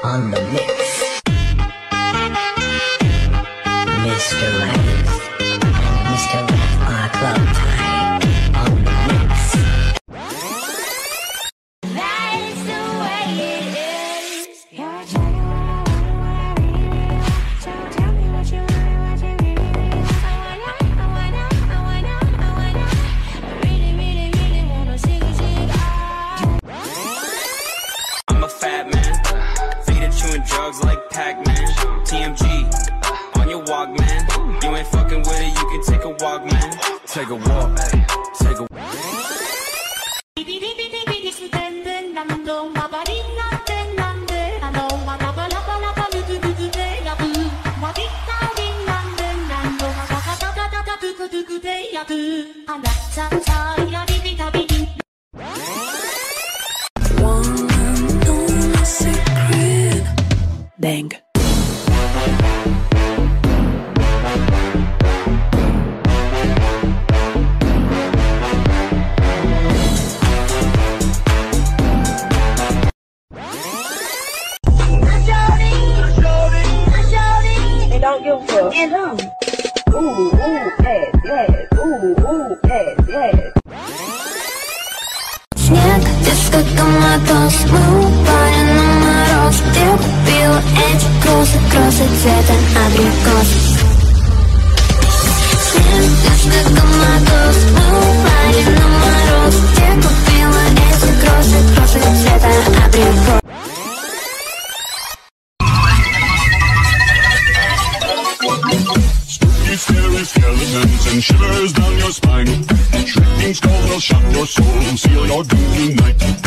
on the mix. Mr. Raddost and Mr. Rap are club time on the mix. That is the way it is. Yeah, I tell you what I really. So tell me what you really need. I wanna. I really wanna sing it out. I'm a fat man, faded chewing drugs like Pac-Man. TMG, on your walk, man. You ain't fucking with it, you can take a walk, man. Take a walk, take a walk. Bang. They don't give a fuck. And ooh, ass, yes. Ooh, ass, yes. Снег, детка, коматоз, мы упали на мороз. Где купила эти кроссы цвета абрикос. Снег, детка, коматоз, мы упали на мороз. Где купила эти кроссы цвета абрикос. Scary skeletons and shivers down your spine. Shrieking skulls will shock your soul and seal your doom tonight.